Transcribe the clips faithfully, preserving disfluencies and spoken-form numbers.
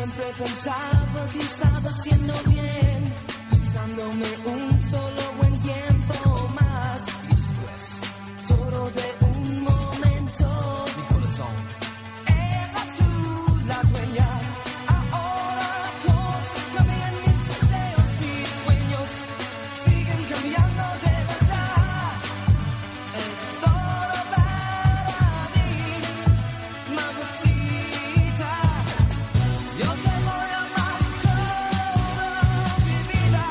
siempre pensaba que estaba haciendo bien, pasándome un solo buen tiempo más. Y después, todo de un momento, mi corazón, eras tú la dueña. Ahora las cosas cambian, mis deseos, mis sueños siguen cambiando de verdad. Es todo para ti, mamacita. Yo te voy a amar toda mi vida,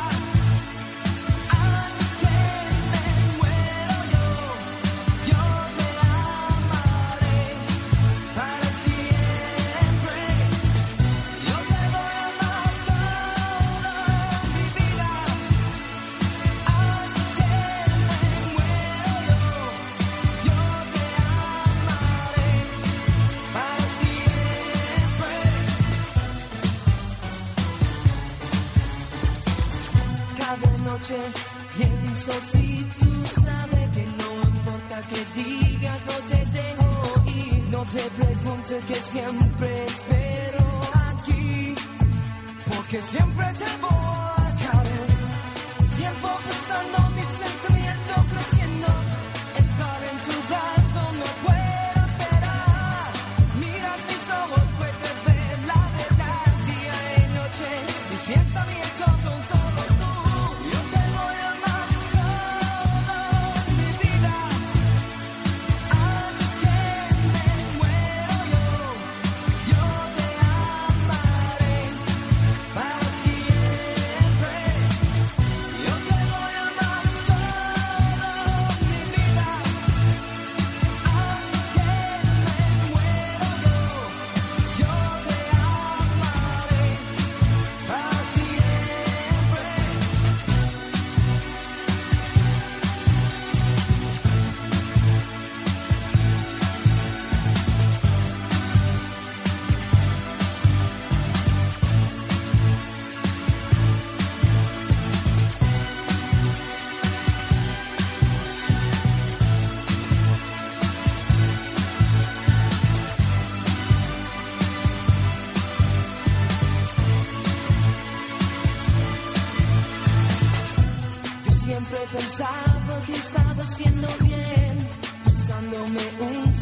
antes que me muera yo. Yo te amaré para siempre. Yo te voy a amar toda mi vida, antes que me muera yo. Yo te amaré para siempre. Cada noche pienso si tú sabes que no importa que digas, no te dejo ir. No te preguntes que siempre espero aquí, porque siempre te voy a caer. Tiempo pasando, mis sentimientos creciendo. Estar en tu brazo no puedo esperar. Miras mis ojos, puedes ver la verdad. Día y noche, mis pensamientos son solo tú. Yo te voy a amar toda mi vida, antes que me muera yo. Yo te amaré para siempre. Yo te voy a amar toda mi vida, antes que me muera yo. Yo te amaré para siempre. Yo siempre pensaba que estaba haciendo bien, pasándome un